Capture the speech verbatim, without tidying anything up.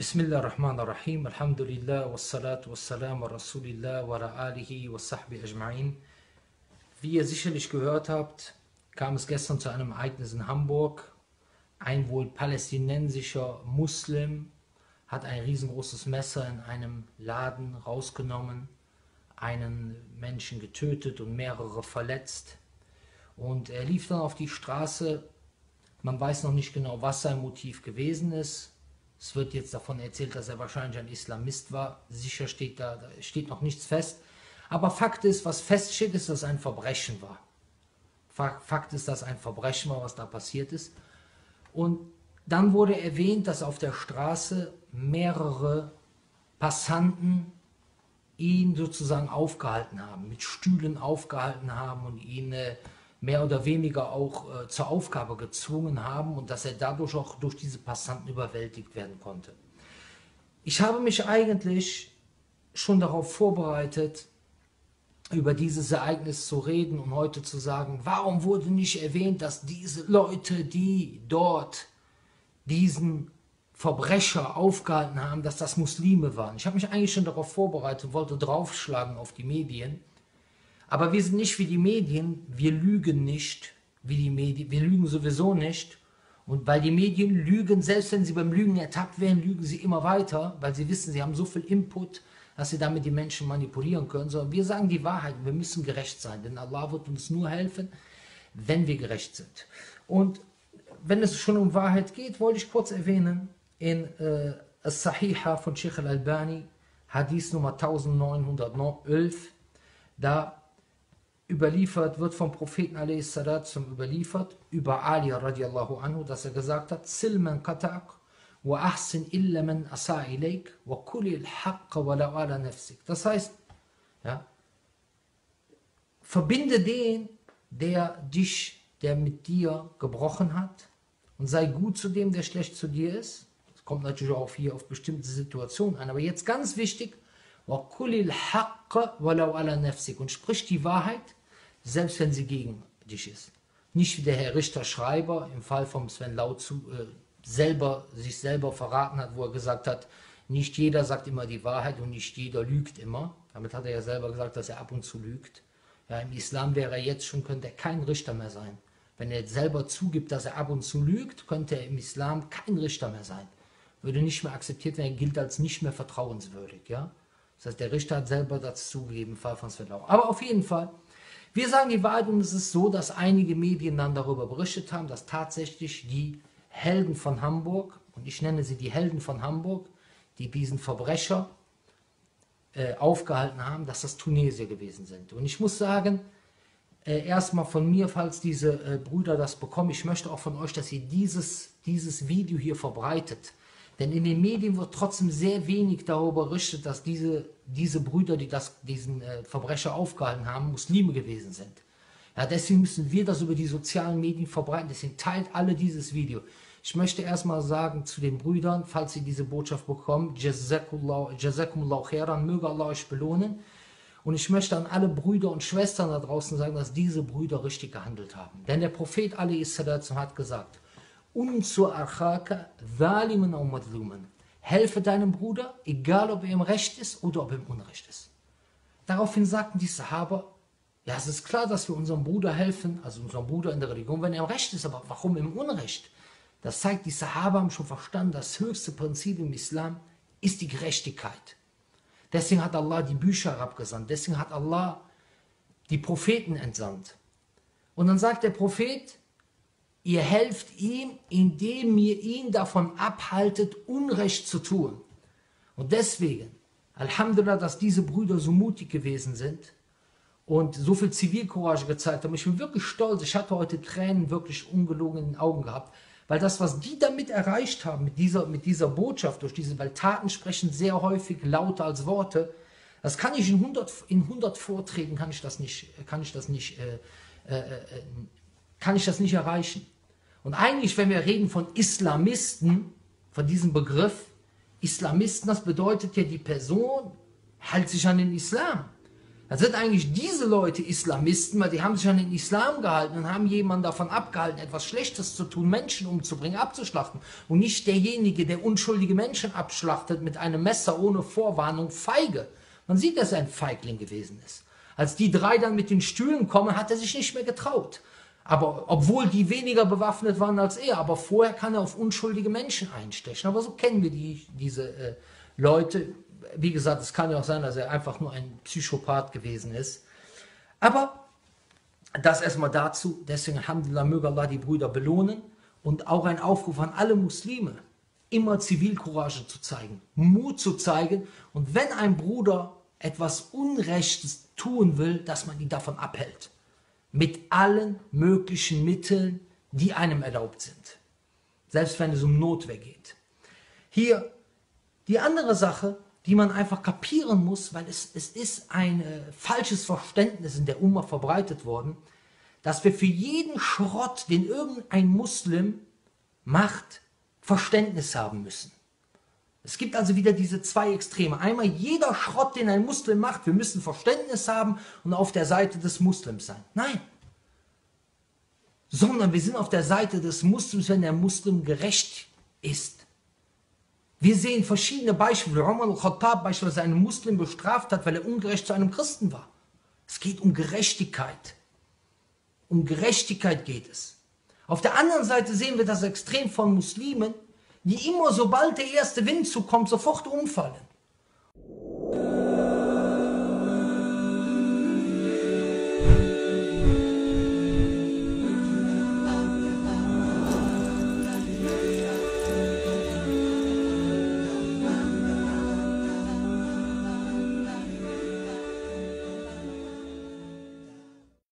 Bismillah ar-Rahman ar-Rahim, Alhamdulillah, wassalatu wassalam wa Rasulillah wa ala alihi wa sahbihi ajma'in. Wie ihr sicherlich gehört habt, kam es gestern zu einem Ereignis in Hamburg. Ein wohl palästinensischer Muslim hat ein riesengroßes Messer in einem Laden rausgenommen, einen Menschen getötet und mehrere verletzt. Und er lief dann auf die Straße. Man weiß noch nicht genau, was sein Motiv gewesen ist. Es wird jetzt davon erzählt, dass er wahrscheinlich ein Islamist war. Sicher steht da, da steht noch nichts fest. Aber Fakt ist, was feststeht, ist, dass es ein Verbrechen war. Fakt ist, dass ein Verbrechen war, was da passiert ist. Und dann wurde erwähnt, dass auf der Straße mehrere Passanten ihn sozusagen aufgehalten haben, mit Stühlen aufgehalten haben und ihn äh, mehr oder weniger auch äh, zur Aufgabe gezwungen haben und dass er dadurch auch durch diese Passanten überwältigt werden konnte. Ich habe mich eigentlich schon darauf vorbereitet, über dieses Ereignis zu reden und heute zu sagen, warum wurde nicht erwähnt, dass diese Leute, die dort diesen Verbrecher aufgehalten haben, dass das Muslime waren. Ich habe mich eigentlich schon darauf vorbereitet, wollte draufschlagen auf die Medien. Aber wir sind nicht wie die Medien, wir lügen nicht wie die Medien, wir lügen sowieso nicht. Und weil die Medien lügen, selbst wenn sie beim Lügen ertappt werden, lügen sie immer weiter, weil sie wissen, sie haben so viel Input, dass sie damit die Menschen manipulieren können. Sondern wir sagen die Wahrheit, wir müssen gerecht sein, denn Allah wird uns nur helfen, wenn wir gerecht sind. Und wenn es schon um Wahrheit geht, wollte ich kurz erwähnen, in äh, As-Sahiha von Sheikh al-Albani, Hadith Nummer neunzehnhundertelf, da überliefert wird vom Propheten a s. überliefert über Ali radiallahu anhu, dass er gesagt hat: Silman qata'ak wa ahsin illa man asa ilayk wa kulil haqqa wa la ala nafsik. Das heißt, ja, verbinde den, der dich, der mit dir gebrochen hat, und sei gut zu dem, der schlecht zu dir ist. Das kommt natürlich auch hier auf bestimmte Situationen an, aber jetzt ganz wichtig: wa kulil haqqa wa la ala nafsik, und sprich die Wahrheit, selbst wenn sie gegen dich ist. Nicht wie der Herr Richter Schreiber im Fall von Sven Lau zu, äh, selber, sich selber verraten hat, wo er gesagt hat, nicht jeder sagt immer die Wahrheit und nicht jeder lügt immer. Damit hat er ja selber gesagt, dass er ab und zu lügt. Ja, im Islam wäre er jetzt schon, könnte er kein Richter mehr sein. Wenn er selber zugibt, dass er ab und zu lügt, könnte er im Islam kein Richter mehr sein. Würde nicht mehr akzeptiert werden, er gilt als nicht mehr vertrauenswürdig. Ja? Das heißt, der Richter hat selber das zugegeben, im Fall von Sven Lau. Aber auf jeden Fall, wir sagen die Wahrheit, und es ist so, dass einige Medien dann darüber berichtet haben, dass tatsächlich die Helden von Hamburg, und ich nenne sie die Helden von Hamburg, die diesen Verbrecher äh, aufgehalten haben, dass das Tunesier gewesen sind. Und ich muss sagen, äh, erstmal von mir, falls diese äh, Brüder das bekommen, ich möchte auch von euch, dass ihr dieses, dieses Video hier verbreitet. Denn in den Medien wird trotzdem sehr wenig darüber berichtet, dass diese, diese Brüder, die das, diesen äh, Verbrecher aufgehalten haben, Muslime gewesen sind. Ja, deswegen müssen wir das über die sozialen Medien verbreiten. Deswegen teilt alle dieses Video. Ich möchte erstmal sagen zu den Brüdern, falls sie diese Botschaft bekommen, Jazakumullahu khairan, möge Allah euch belohnen. Und ich möchte an alle Brüder und Schwestern da draußen sagen, dass diese Brüder richtig gehandelt haben. Denn der Prophet a s. hat gesagt, Unsur akhaka zaliman aw madluman. Helfe deinem Bruder, egal ob er im Recht ist oder ob er im Unrecht ist. Daraufhin sagten die Sahaba, ja, es ist klar, dass wir unserem Bruder helfen, also unserem Bruder in der Religion, wenn er im Recht ist, aber warum im Unrecht? Das zeigt, die Sahaba haben schon verstanden, das höchste Prinzip im Islam ist die Gerechtigkeit. Deswegen hat Allah die Bücher herabgesandt, deswegen hat Allah die Propheten entsandt. Und dann sagt der Prophet, ihr helft ihm, indem ihr ihn davon abhaltet, Unrecht zu tun. Und deswegen, Alhamdulillah, dass diese Brüder so mutig gewesen sind und so viel Zivilcourage gezeigt haben. Ich bin wirklich stolz, ich hatte heute Tränen wirklich ungelogen in den Augen gehabt, weil das, was die damit erreicht haben, mit dieser, mit dieser Botschaft, durch diese, weil Taten sprechen sehr häufig lauter als Worte, das kann ich in hundert, in hundert Vorträgen, kann ich das nicht, kann ich das nicht, äh, äh, äh, kann ich das nicht erreichen. Und eigentlich, wenn wir reden von Islamisten, von diesem Begriff, Islamisten, das bedeutet ja, die Person hält sich an den Islam. dann sind eigentlich diese Leute Islamisten, weil die haben sich an den Islam gehalten und haben jemanden davon abgehalten, etwas Schlechtes zu tun, Menschen umzubringen, abzuschlachten. Und nicht derjenige, der unschuldige Menschen abschlachtet mit einem Messer ohne Vorwarnung, feige. Man sieht, dass er ein Feigling gewesen ist. Als die drei dann mit den Stühlen kommen, hat er sich nicht mehr getraut. Aber obwohl die weniger bewaffnet waren als er, aber vorher kann er auf unschuldige Menschen einstechen. Aber so kennen wir die, diese äh, Leute. Wie gesagt, es kann ja auch sein, dass er einfach nur ein Psychopath gewesen ist. Aber das erstmal dazu. Deswegen, Alhamdulillah, möge Allah die Brüder belohnen. Und auch ein Aufruf an alle Muslime, immer Zivilcourage zu zeigen, Mut zu zeigen. Und wenn ein Bruder etwas Unrechtes tun will, dass man ihn davon abhält. Mit allen möglichen Mitteln, die einem erlaubt sind. Selbst wenn es um Notwehr geht. Hier die andere Sache, die man einfach kapieren muss, weil es, es ist ein äh, falsches Verständnis in der Umma verbreitet worden, dass wir für jeden Schrott, den irgendein Muslim macht, Verständnis haben müssen. Es gibt also wieder diese zwei Extreme. Einmal jeder Schrott, den ein Muslim macht, wir müssen Verständnis haben und auf der Seite des Muslims sein. Nein. Sondern wir sind auf der Seite des Muslims, wenn der Muslim gerecht ist. Wir sehen verschiedene Beispiele. Umar al-Khattab beispielsweise einen Muslim bestraft hat, weil er ungerecht zu einem Christen war. Es geht um Gerechtigkeit. Um Gerechtigkeit geht es. Auf der anderen Seite sehen wir das Extrem von Muslimen, die immer, sobald der erste Windzug kommt, sofort umfallen.